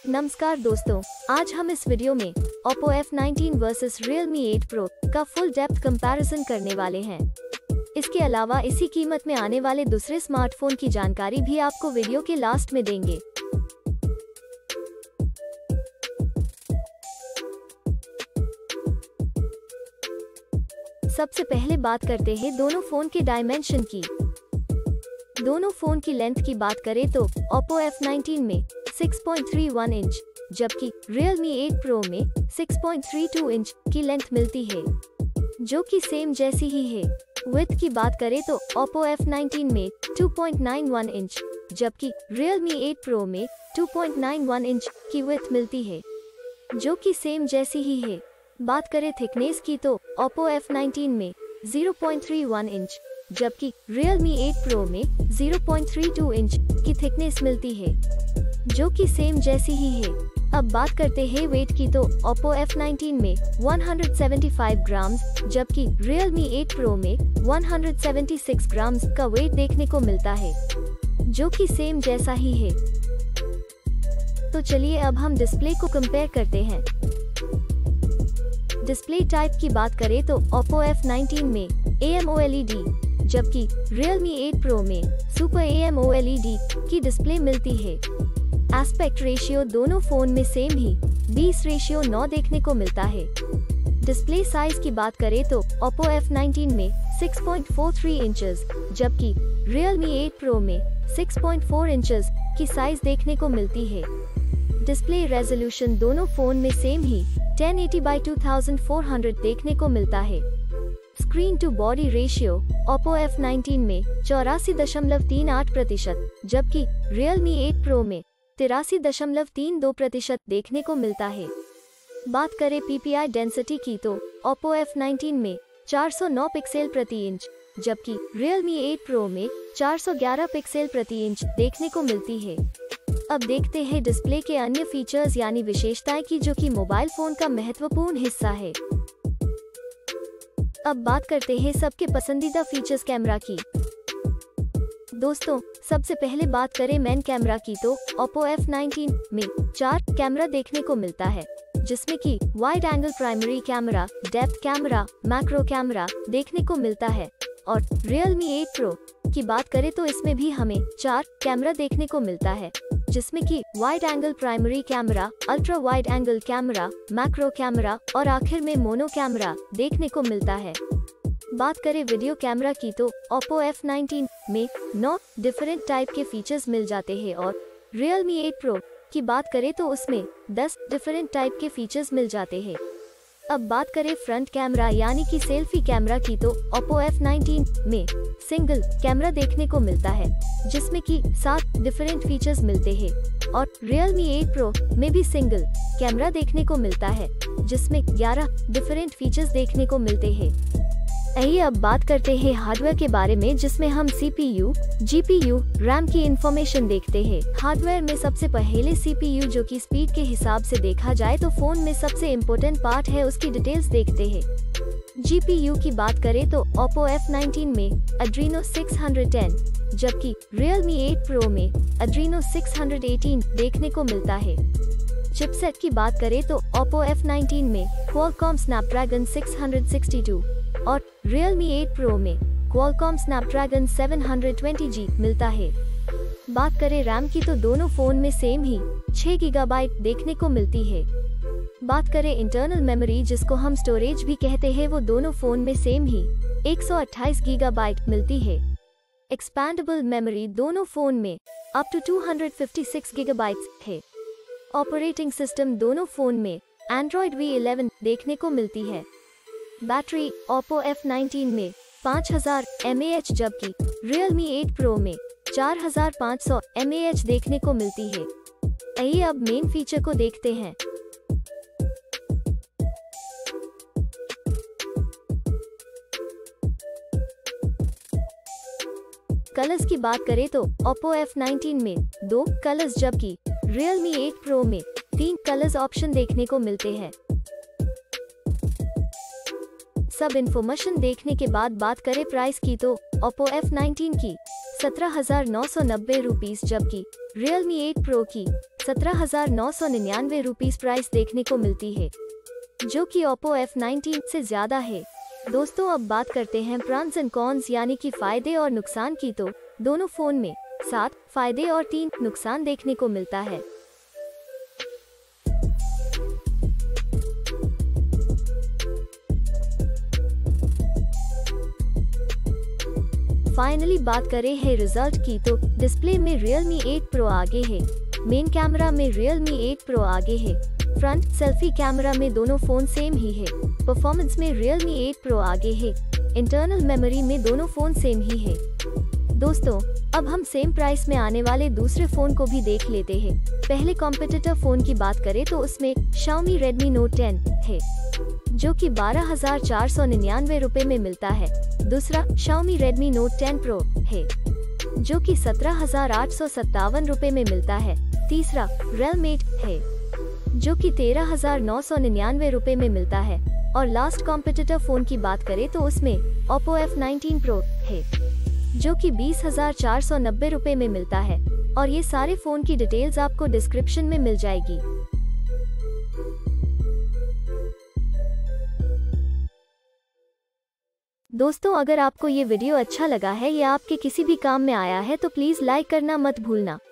नमस्कार दोस्तों, आज हम इस वीडियो में Oppo F19 versus Realme 8 Pro का फुल डेप्थ कंपैरिजन करने वाले हैं। इसके अलावा इसी कीमत में आने वाले दूसरे स्मार्टफोन की जानकारी भी आपको वीडियो के लास्ट में देंगे। सबसे पहले बात करते हैं दोनों फोन के डायमेंशन की। दोनों फोन की लेंथ की बात करें तो Oppo F19 में 6.31 इंच जबकि Realme 8 Pro में 6.32 इंच की लेंथ मिलती है, जो कि सेम जैसी ही है। विड्थ की बात करें तो Oppo F19 में 2.91 इंच जबकि Realme 8 Pro में 2.91 इंच की विड्थ मिलती है, जो कि सेम जैसी ही है। बात करें थिकनेस की तो Oppo F19 में 0.31 इंच जबकि Realme 8 Pro में 0.32 इंच की थिकनेस मिलती है, जो कि सेम जैसी ही है। अब बात करते हैं वेट की तो Oppo F19 में 175 ग्राम जबकि Realme 8 Pro में 176 ग्राम का वेट देखने को मिलता है, जो कि सेम जैसा ही है। तो चलिए अब हम डिस्प्ले को कंपेयर करते हैं। डिस्प्ले टाइप की बात करें तो Oppo F19 में AMOLED जबकि Realme 8 Pro में Super AMOLED की डिस्प्ले मिलती है। एस्पेक्ट रेशियो दोनों फोन में सेम ही 20:9 देखने को मिलता है। डिस्प्ले साइज की बात करें तो Oppo F19 में 6.43 इंचेस जबकि Realme 8 Pro में 6.4 इंचेस की साइज देखने को मिलती है। डिस्प्ले रेजोल्यूशन दोनों फोन में सेम ही 1080x2400 देखने को मिलता है। Screen to body ratio Oppo F19 में 84.38% जबकि Realme 8 Pro में 83.32% देखने को मिलता है। बात करें PPI डेंसिटी की तो Oppo F19 में 409 पिक्सल प्रति इंच जबकि Realme 8 Pro में 411 पिक्सल प्रति इंच देखने को मिलती है। अब देखते हैं डिस्प्ले के अन्य फीचर्स यानी विशेषताएं की, जो कि मोबाइल फोन का महत्वपूर्ण हिस्सा है। अब बात करते हैं सबके पसंदीदा फीचर्स कैमरा की। दोस्तों, सबसे पहले बात करें मेन कैमरा की तो Oppo F19 में 4 कैमरा देखने को मिलता है, जिसमें कि wide angle primary camera, depth camera, macro camera देखने को मिलता है। और Realme 8 Pro की बात करें तो इसमें भी हमें 4 कैमरा देखने को मिलता है, जिसमें कि wide angle primary camera, ultra wide angle camera, macro camera और आखिर में मोनो कैमरा देखने को मिलता है। बात करें वीडियो कैमरा की तो Oppo F19 में 9 डिफरेंट टाइप के फीचर्स मिल जाते हैं और Realme 8 Pro की बात करें तो उसमें 10 डिफरेंट टाइप के फीचर्स मिल जाते हैं। अब बात करें फ्रंट कैमरा यानी कि सेल्फी कैमरा की तो Oppo F19 में सिंगल कैमरा देखने को मिलता है, जिसमें कि 7 डिफरेंट फीचर्स मिलते हैं और Realme 8 Pro में भी सिंगल कैमरा देखने को मिलता है, जिसमें 11 डिफरेंट फीचर्स देखने को मिलते हैं। आइए अब बात करते हैं हार्डवेयर के बारे में, जिसमें हम CPU, GPU, RAM की इंफॉर्मेशन देखते हैं। हार्डवेयर में सबसे पहले CPU, जो कि स्पीड के हिसाब से देखा जाए तो फोन में सबसे इम्पोर्टेंट पार्ट है, उसकी डिटेल्स देखते हैं। GPU की बात करें तो Oppo F19 में Adreno 610 जबकि Realme 8 Pro में Adreno 618 देखने को मिलता है। चिपसेट की बात करें तो Oppo F19 में Qualcomm Snapdragon 662 और Realme 8 Pro में Qualcomm Snapdragon 720G मिलता है। बात करें रैम की तो दोनों फोन में सेम ही 6 GB देखने को मिलती है। बात करें इंटरनल मेमोरी, जिसको हम स्टोरेज भी कहते हैं, वो दोनों फोन में सेम ही 128 GB मिलती है। एक्सपैंडेबल मेमोरी दोनों फोन में अप टू 256 GB है। ऑपरेटिंग सिस्टम दोनों फोन में Android V11 देखने को मिलती है। बैटरी Oppo F19 में 5000 mAh जबकि Realme 8 Pro में 4500 mAh देखने को मिलती है। आइए अब मेन फीचर को देखते हैं। कलर्स की बात करें तो Oppo F19 में 2 कलर्स जबकि Realme 8 Pro में 3 कलर्स ऑप्शन देखने को मिलते हैं। सब इन्फॉर्मेशन देखने के बाद बात करें प्राइस की तो Oppo F19 की 17,990 रुपीस जबकि Realme 8 Pro की ₹17,999 प्राइस देखने को मिलती है, जो कि Oppo F19 से ज्यादा है। दोस्तों अब बात करते हैं प्रॉन्स एंड कॉन्स यानी कि फायदे और नुकसान की। तो दोनों फोन में 7 फायदे और 3 नुकसान देखने को मिलता है। फाइनली बात करें है रिजल्ट की। तो डिस्प्ले में Realme 8 Pro आगे है, मेन कैमरा में Realme 8 Pro आगे है, फ्रंट सेल्फी कैमरा में दोनों फोन सेम ही है, परफॉर्मेंस में Realme 8 Pro आगे है, इंटरनल मेमोरी में दोनों फोन सेम ही है। दोस्तों अब हम सेम प्राइस में आने वाले दूसरे फोन को भी देख लेते हैं। पहले कॉम्पिटिटर फोन की बात करें तो उसमें Xiaomi Redmi Note 10 है, जो कि 12,499 रुपए में मिलता है। दूसरा Xiaomi Redmi Note 10 Pro है, जो कि 17,857 रुपए में मिलता है। तीसरा Realme 8 है, जो कि 13,999 रुपए में मिलता है। और लास्ट कॉम्पिटिटर फोन की बात करें तो उसमें Oppo F19 Pro है, जो कि 20,490 रुपए में मिलता है। और ये सारे फोन की डिटेल्स आपको डिस्क्रिप्शन में मिल जाएगी। दोस्तों अगर आपको ये वीडियो अच्छा लगा है या आपके किसी भी काम में आया है तो प्लीज लाइक करना मत भूलना।